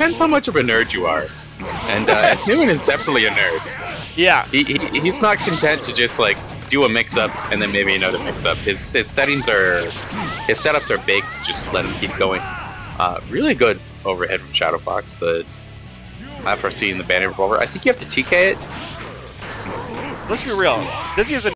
depends how much of a nerd you are. And S. Newman is definitely a nerd. Yeah. He's not content to just like do a mix-up and then maybe another mix-up. His settings are, his setups are baked. Just let him keep going. Really good overhead from Shadow Fox. The FRC and the Bandit Revolver. I think you have to TK it. Let's be real. This is a